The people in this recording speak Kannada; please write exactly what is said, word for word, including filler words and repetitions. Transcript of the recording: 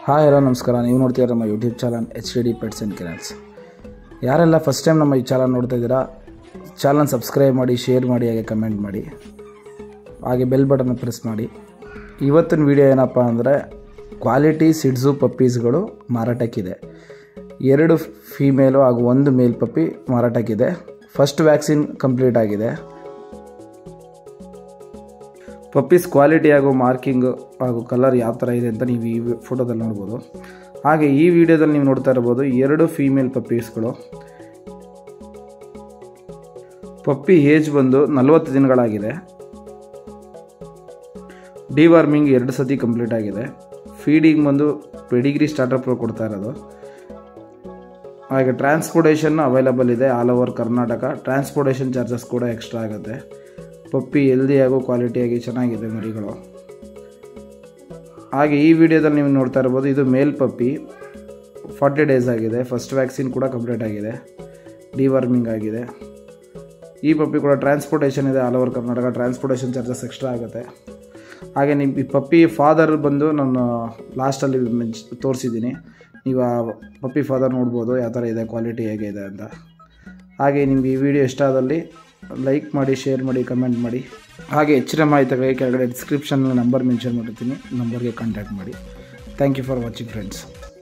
ಹಾಯ್ ಹಲೋ ನಮಸ್ಕಾರ. ನೀವು ನೋಡ್ತೀರಾ ನಮ್ಮ YouTube channel H D D pets and kennels. ಯಾರೆಲ್ಲ ಫಸ್ಟ್ ಟೈಮ್ ನಮ್ಮ ಈ ಚಾನಲ್ ನೋಡ್ತಾ ಇದ್ದೀರಾ, ಚಾನಲ್ ಸಬ್ಸ್ಕ್ರೈಬ್ ಮಾಡಿ, ಶೇರ್ ಮಾಡಿ, ಹಾಗೆ ಕಮೆಂಟ್ ಮಾಡಿ, ಹಾಗೆ ಬೆಲ್ ಬಟನ್ ಪ್ರೆಸ್ ಮಾಡಿ. ಇವತ್ತಿನ ವಿಡಿಯೋ ಏನಪ್ಪ ಅಂದರೆ ಕ್ವಾಲಿಟಿ ಶಿಟ್ಜು ಪಪ್ಪೀಸ್ಗಳು ಮಾರಾಟಕ್ಕಿದೆ. ಎರಡು ಫೀಮೇಲು ಹಾಗೂ ಒಂದು ಮೇಲ್ ಪಪ್ಪಿ ಮಾರಾಟಕ್ಕಿದೆ. ಫಸ್ಟ್ ವ್ಯಾಕ್ಸಿನ್ ಕಂಪ್ಲೀಟ್ ಆಗಿದೆ. ಪಪ್ಪೀಸ್ ಕ್ವಾಲಿಟಿ ಹಾಗೂ ಮಾರ್ಕಿಂಗ್ ಹಾಗೂ ಕಲರ್ ಯಾವ ಥರ ಇದೆ ಅಂತ ನೀವು ಈ ಫೋಟೋದಲ್ಲಿ ನೋಡ್ಬೋದು. ಹಾಗೆ ಈ ವಿಡಿಯೋದಲ್ಲಿ ನೀವು ನೋಡ್ತಾ ಇರ್ಬೋದು ಎರಡು ಫೀಮೇಲ್ ಪಪ್ಪೀಸ್ಗಳು. ಪಪ್ಪಿ ಏಜ್ ಬಂದು ನಲವತ್ತು ದಿನಗಳಾಗಿದೆ. ಡಿವರ್ಮಿಂಗ್ ಎರಡು ಸತಿ ಕಂಪ್ಲೀಟ್ ಆಗಿದೆ. ಫೀಡಿಂಗ್ ಬಂದು ಪೆಡಿಗ್ರಿ ಸ್ಟಾರ್ಟರ್ ಪ್ರೋ ಕೊಡ್ತಾ ಇರೋದು. ಹಾಗೆ ಟ್ರಾನ್ಸ್ಪೋರ್ಟೇಷನ್ ಅವೈಲಬಲ್ ಇದೆ all over Karnataka. Transportation charges ಕೂಡ ಎಕ್ಸ್ಟ್ರಾ ಆಗುತ್ತೆ. ಪಪ್ಪಿ ಹೆಲ್ದಿಯಾಗೂ ಕ್ವಾಲಿಟಿಯಾಗಿ ಚೆನ್ನಾಗಿದೆ ಮರಿಗಳು. ಹಾಗೆ ಈ ವಿಡಿಯೋದಲ್ಲಿ ನೀವು ನೋಡ್ತಾ ಇರ್ಬೋದು, ಇದು ಮೇಲ್ ಪಪ್ಪಿ, ಫಾರ್ಟಿ ಡೇಸ್ ಆಗಿದೆ. ಫಸ್ಟ್ ವ್ಯಾಕ್ಸಿನ್ ಕೂಡ ಕಂಪ್ಲೀಟ್ ಆಗಿದೆ, ಡಿವರ್ಮಿಂಗ್ ಆಗಿದೆ. ಈ ಪಪ್ಪಿ ಕೂಡ ಟ್ರಾನ್ಸ್ಪೋರ್ಟೇಷನ್ ಇದೆ all over Karnataka. Transportation charges extra ಆಗುತ್ತೆ. ಹಾಗೆ ನಿಮ್ಮ ಈ ಪಪ್ಪಿ ಫಾದರ್ ಬಂದು ನಾನು ಲಾಸ್ಟಲ್ಲಿ ಮೆನ್ಸ್ ತೋರಿಸಿದ್ದೀನಿ. ನೀವು ಆ ಪಪ್ಪಿ ಫಾದರ್ ನೋಡ್ಬೋದು ಯಾವ ಥರ ಇದೆ, ಕ್ವಾಲಿಟಿ ಹೇಗಿದೆ ಅಂತ. ಹಾಗೆ ನಿಮ್ಗೆ ಈ ವಿಡಿಯೋ ಇಷ್ಟ ಆದಲ್ಲಿ ಲೈಕ್ ಮಾಡಿ, ಶೇರ್ ಮಾಡಿ, ಕಮೆಂಟ್ ಮಾಡಿ. ಹಾಗೆ ಹೆಚ್ಚಿನ ಮಾಹಿತಿಗಳಿಗೆ ಕೆಳಗಡೆ ಡಿಸ್ಕ್ರಿಪ್ಷನ್ನಲ್ಲಿ ನಂಬರ್ ಮೆನ್ಷನ್ ಮಾಡಿರ್ತೀನಿ, ನಂಬರ್ಗೆ ಕಾಂಟ್ಯಾಕ್ಟ್ ಮಾಡಿ. Thank you for watching friends.